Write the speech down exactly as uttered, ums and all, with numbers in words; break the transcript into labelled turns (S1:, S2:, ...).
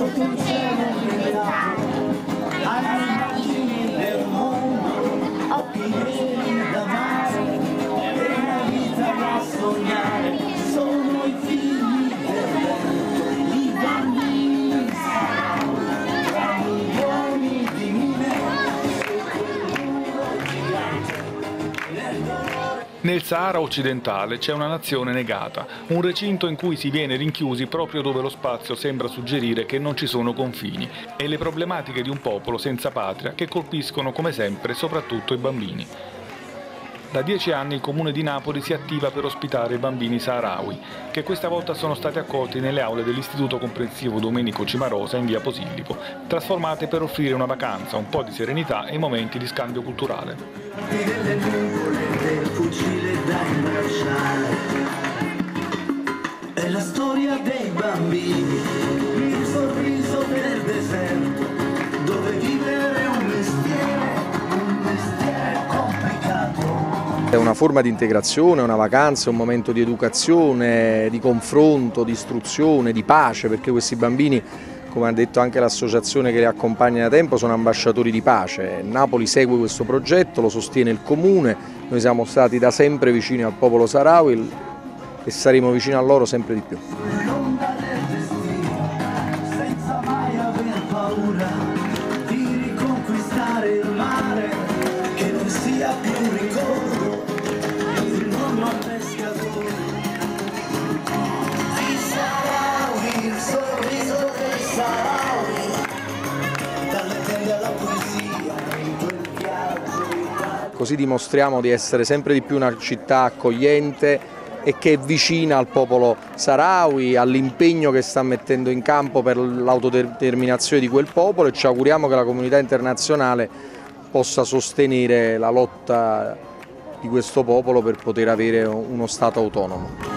S1: sotto un cielo inventato, hai immagini del mondo, occhi neri da mare, e una vita da sognare, sono i figli del vento, i bambini saranno, tra milioni di mine, sotto il muro gigante, nel dolore.
S2: Nel Sahara occidentale c'è una nazione negata, un recinto in cui si viene rinchiusi proprio dove lo spazio sembra suggerire che non ci sono confini, e le problematiche di un popolo senza patria che colpiscono come sempre soprattutto i bambini. Da dieci anni il Comune di Napoli si attiva per ospitare i bambini saharawi, che questa volta sono stati accolti nelle aule dell'Istituto Comprensivo Domenico Cimarosa in via Posillipo, trasformate per offrire una vacanza, un po' di serenità e momenti di scambio culturale.
S1: Delle nuvole del fucile da imbracciare, è la storia dei bambini, il sorriso del deserto, dove vivere è un mestiere, un mestiere complicato.
S3: È una forma di integrazione, una vacanza, un momento di educazione, di confronto, di istruzione, di pace, perché questi bambini, come ha detto anche l'associazione che li accompagna da tempo, sono ambasciatori di pace. Napoli segue questo progetto, lo sostiene il Comune, noi siamo stati da sempre vicini al popolo saharawi e saremo vicini a loro sempre di più.
S1: L'onda del destino, senza mai aver paura di riconquistare il mare, che non sia più un ricordo, il nonno pescatore. Di Saharawi, il sorriso dei Saharawi, dalle tende alla poesia, in quel viaggio d'Italia.
S3: Così dimostriamo di essere sempre di più una città accogliente e che è vicina al popolo saharawi, all'impegno che sta mettendo in campo per l'autodeterminazione di quel popolo, e ci auguriamo che la comunità internazionale possa sostenere la lotta di questo popolo per poter avere uno Stato autonomo.